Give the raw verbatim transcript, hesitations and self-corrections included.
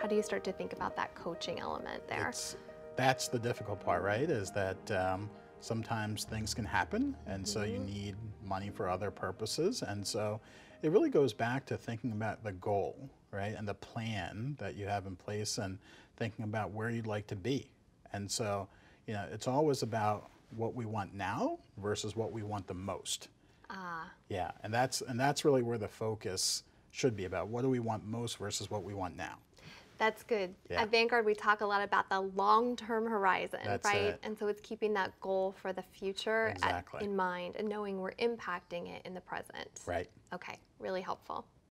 How do you start to think about that coaching element there? It's, that's the difficult part, right? Is that um, sometimes things can happen, and so you need money for other purposes. And so it really goes back to thinking about the goal, right? And the plan that you have in place, and thinking about where you'd like to be. And so, you know, it's always about what we want now versus what we want the most. Ah. Yeah, and that's and that's really where the focus should be, about what do we want most versus what we want now. That's good. Yeah. At Vanguard, we talk a lot about the long-term horizon, That's right? it. And so it's keeping that goal for the future at, Exactly. in mind and knowing we're impacting it in the present. Right. Okay, really helpful.